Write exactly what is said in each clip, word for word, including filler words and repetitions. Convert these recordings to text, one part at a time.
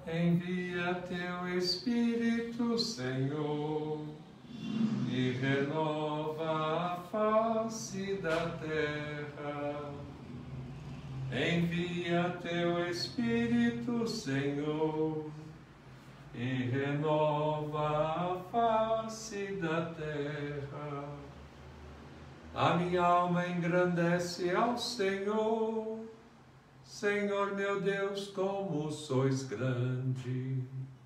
Envia teu Espírito, Senhor, e renova a face da terra. Envia teu Espírito, Senhor, e renova a face da terra. A minha alma engrandece ao Senhor. Senhor meu Deus, como sois grande.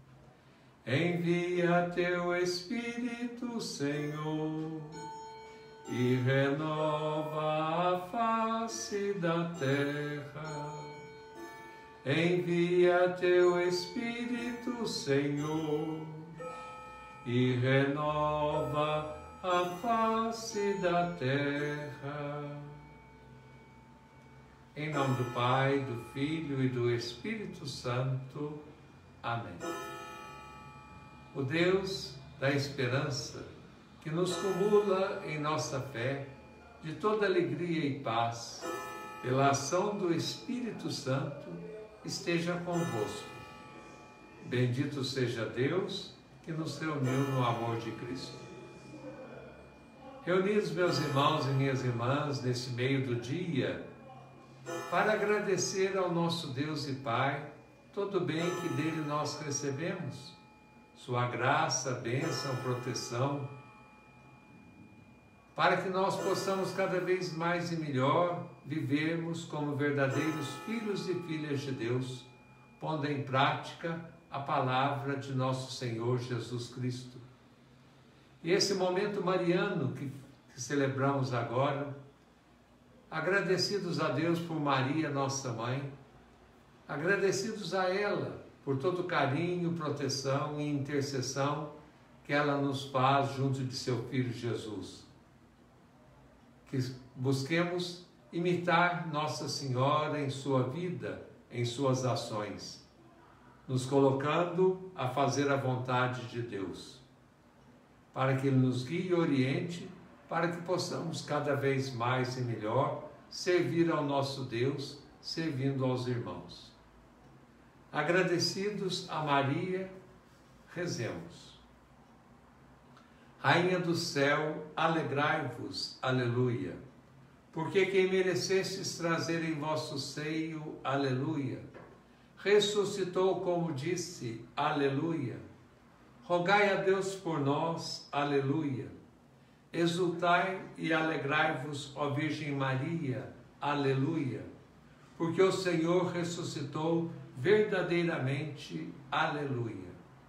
Envia teu Espírito, Senhor, e renova a face da terra. Envia teu Espírito, Senhor, e renova a face da terra. Em nome do Pai, do Filho e do Espírito Santo. Amém. O Deus da esperança, que nos cumula em nossa fé de toda alegria e paz, pela ação do Espírito Santo, esteja convosco. Bendito seja Deus que nos reuniu no amor de Cristo. Reunidos, meus irmãos e minhas irmãs, nesse meio do dia, para agradecer ao nosso Deus e Pai todo o bem que dele nós recebemos, sua graça, bênção, proteção, para que nós possamos cada vez mais e melhor vivermos como verdadeiros filhos e filhas de Deus, pondo em prática a palavra de nosso Senhor Jesus Cristo. E esse momento mariano que, que celebramos agora, agradecidos a Deus por Maria, nossa mãe, agradecidos a ela por todo o carinho, proteção e intercessão que ela nos faz junto de seu Filho Jesus. Que busquemos imitar Nossa Senhora em sua vida, em suas ações, nos colocando a fazer a vontade de Deus, para que Ele nos guie e oriente, para que possamos cada vez mais e melhor servir ao nosso Deus, servindo aos irmãos. Agradecidos a Maria, rezemos. Rainha do céu, alegrai-vos, aleluia, porque quem merecestes trazer em vosso seio, aleluia, ressuscitou como disse, aleluia. Rogai a Deus por nós, aleluia. Exultai e alegrai-vos, ó Virgem Maria, aleluia, porque o Senhor ressuscitou verdadeiramente, aleluia.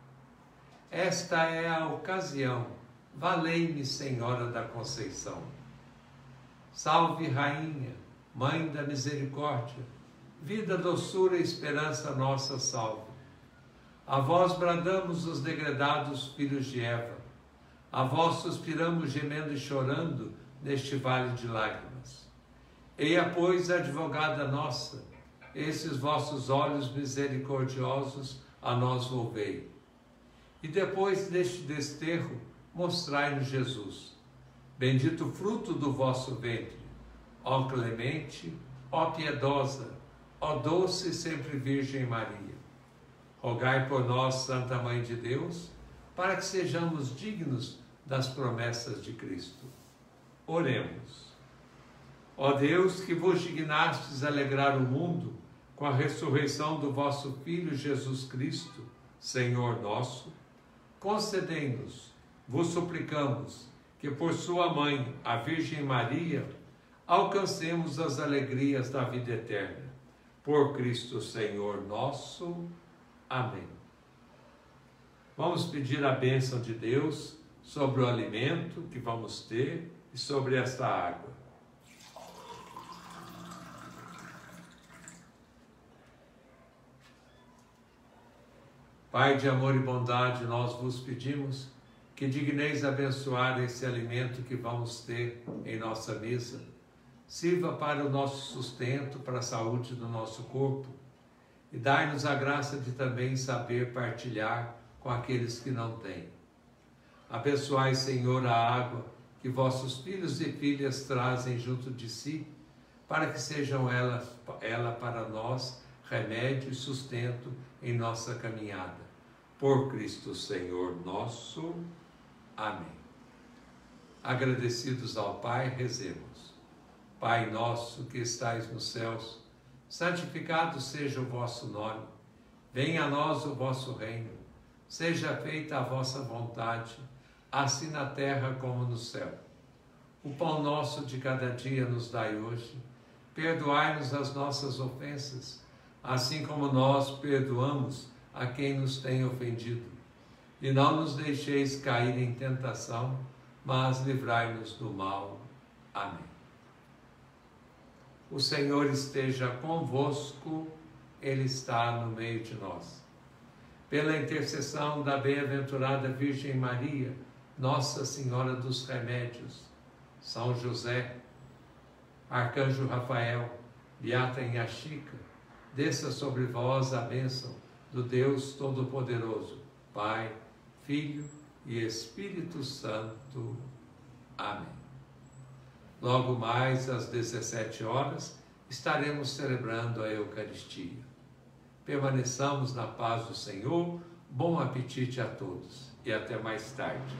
Esta é a ocasião, valei-me, Senhora da Conceição. Salve, Rainha, Mãe da Misericórdia, vida, doçura e esperança nossa, salve. A vós bradamos os degredados filhos de Eva, a vós suspiramos gemendo e chorando neste vale de lágrimas. Eia, pois, advogada nossa, esses vossos olhos misericordiosos a nós volvei. E depois deste desterro, mostrai-nos Jesus, bendito fruto do vosso ventre. Ó clemente, ó piedosa, ó doce e sempre Virgem Maria. Rogai por nós, Santa Mãe de Deus, para que sejamos dignos das promessas de Cristo. Oremos. Ó Deus, que vos dignastes alegrar o mundo com a ressurreição do vosso Filho Jesus Cristo, Senhor nosso, concedei-nos, vos suplicamos, que por sua mãe, a Virgem Maria, alcancemos as alegrias da vida eterna. Por Cristo Senhor nosso. Amém. Vamos pedir a bênção de Deus sobre o alimento que vamos ter e sobre esta água. Pai de amor e bondade, nós vos pedimos que digneis abençoar esse alimento que vamos ter em nossa mesa. Sirva para o nosso sustento, para a saúde do nosso corpo, e dai-nos a graça de também saber partilhar com aqueles que não têm. Abençoai, Senhor, a água que vossos filhos e filhas trazem junto de si, para que sejam ela, ela para nós remédio e sustento em nossa caminhada. Por Cristo Senhor nosso. Amém. Agradecidos ao Pai, rezemos. Pai nosso que estais nos céus, santificado seja o vosso nome. Venha a nós o vosso reino. Seja feita a vossa vontade, assim na terra como no céu. O pão nosso de cada dia nos dai hoje. Perdoai-nos as nossas ofensas, assim como nós perdoamos a quem nos tem ofendido. E não nos deixeis cair em tentação, mas livrai-nos do mal. Amém. O Senhor esteja convosco, Ele está no meio de nós. Pela intercessão da bem-aventurada Virgem Maria, Nossa Senhora dos Remédios, São José, Arcanjo Rafael, Beata Inhaxica, desça sobre vós a bênção do Deus Todo-Poderoso, Pai, Filho e Espírito Santo. Amém. Logo mais às dezessete horas, estaremos celebrando a Eucaristia. Permaneçamos na paz do Senhor. Bom apetite a todos e até mais tarde.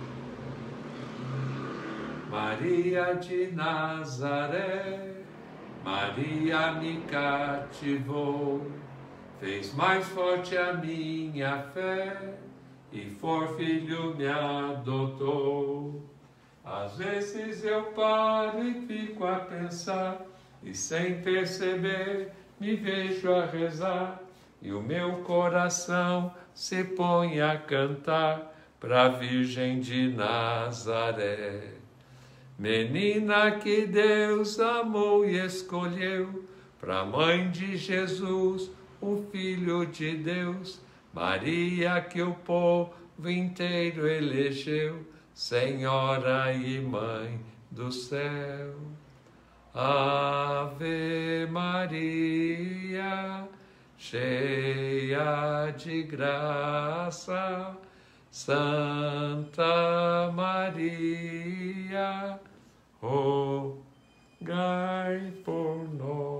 Maria de Nazaré, Maria me cativou, fez mais forte a minha fé, e for filho me adotou. Às vezes eu paro e fico a pensar, e sem perceber me vejo a rezar, e o meu coração se põe a cantar pra Virgem de Nazaré. Menina que Deus amou e escolheu, pra mãe de Jesus, o Filho de Deus, Maria que o povo inteiro elegeu, Senhora e Mãe do céu. Ave Maria, cheia de graça, Santa Maria, rogai por nós.